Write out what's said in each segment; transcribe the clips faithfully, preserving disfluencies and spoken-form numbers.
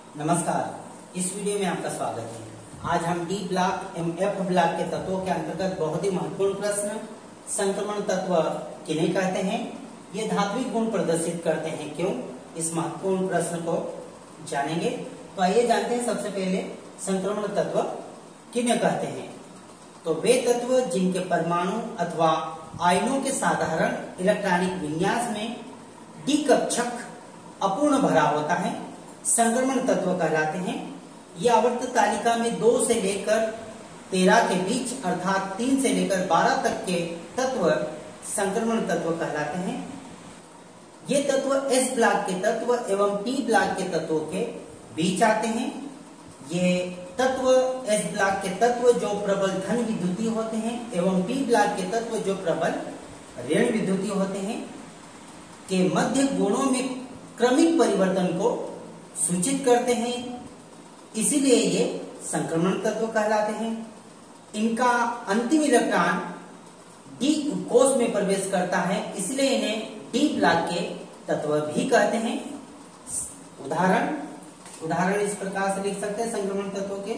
नमस्कार, इस वीडियो में आपका स्वागत है। आज हम डी ब्लॉक एवं एफ ब्लॉक के तत्वों के अंतर्गत बहुत ही महत्वपूर्ण प्रश्न संक्रमण तत्व किन्हें कहते हैं, ये धात्विक गुण प्रदर्शित करते हैं क्यों, इस महत्वपूर्ण प्रश्न को जानेंगे। तो आइए जानते हैं सबसे पहले संक्रमण तत्व किन्हें कहते हैं। तो वे तत्व जिनके परमाणु अथवा आयनों के साधारण इलेक्ट्रॉनिक विन्यास में डी कक्षक अपूर्ण भरा होता है संक्रमण तत्व कहलाते हैं। ये आवर्त तालिका में दो से लेकर तेरह के बीच अर्थात तीन से लेकर बारह तक के तत्व संक्रमण तत्व कहलाते हैं। ये तत्व एस ब्लॉक के तत्व एवं पी ब्लॉक के तत्वों के बीच आते हैं। ये तत्व एस ब्लॉक के तत्व जो प्रबल धन विद्युतीय होते हैं एवं पी ब्लॉक के तत्व जो प्रबल ऋण विद्युतीय होते हैं के मध्य गुणों में क्रमिक परिवर्तन को सूचित करते हैं, इसीलिए ये संक्रमण तत्व कहलाते हैं। इनका अंतिम इलेक्ट्रॉन डी कोष में प्रवेश करता है, इसलिए इन्हें डी ब्लॉक के तत्व भी कहते हैं। उदाहरण उदाहरण इस प्रकार से लिख सकते हैं संक्रमण तत्वों के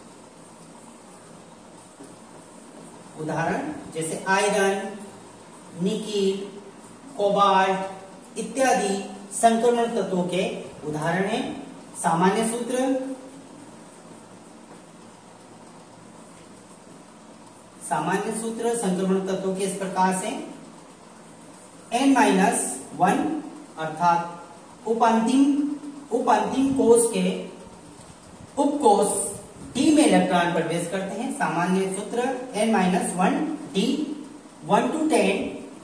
उदाहरण, जैसे आयरन, निकिल, कोबाल्ट इत्यादि संक्रमण तत्वों के उदाहरण हैं। सामान्य सूत्र सामान्य सूत्र संक्रमण तत्वों के इस प्रकार से एन माइनस वन अर्थात उपांतिम उपांतिम कोष के उपकोष डी में इलेक्ट्रॉन प्रवेश करते हैं। सामान्य सूत्र N minus one D one to ten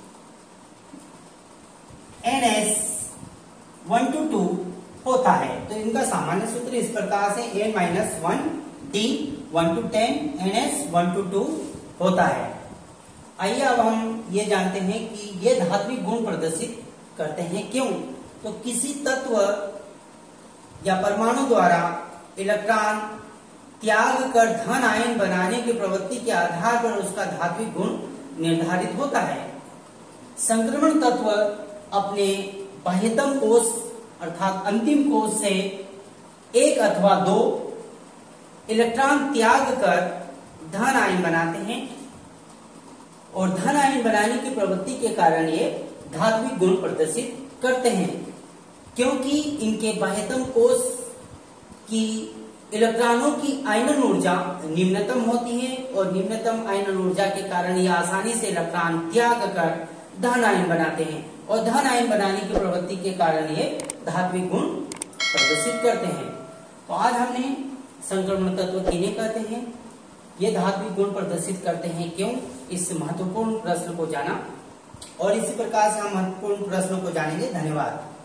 N S one to two होता है। तो इनका सामान्य सूत्र इस प्रकार से N minus one D one to ten N S one to two होता है। आइए अब हम ये जानते हैं कि ये धात्विक गुण प्रदर्शित करते हैं क्यों। तो किसी तत्व या परमाणु द्वारा इलेक्ट्रॉन त्याग कर धन आयन बनाने की प्रवृत्ति के आधार पर उसका धात्विक गुण निर्धारित होता है। संक्रमण तत्व अपने बाह्यतम कोष अर्थात अंतिम कोष से एक अथवा दो इलेक्ट्रॉन त्याग कर धन आयन बनाते हैं और धन आयन बनाने की प्रवृत्ति के कारण ये धात्विक गुण प्रदर्शित करते हैं, क्योंकि इनके बाह्यतम कोष की इलेक्ट्रॉनों की आयनन ऊर्जा निम्नतम होती है और निम्नतम आयनन ऊर्जा के कारण ये आसानी से इलेक्ट्रॉन त्याग कर धन आयन बनाते हैं और धन आयन बनाने की प्रवृत्ति के कारण ये धात्विक गुण प्रदर्शित करते हैं। तो आज हमने संक्रमण तत्व किन्हें कहते हैं, ये धात्विक गुण प्रदर्शित करते हैं क्यों, इस महत्वपूर्ण प्रश्न को जाना और इसी प्रकार से हम महत्वपूर्ण प्रश्नों को जानेंगे। धन्यवाद।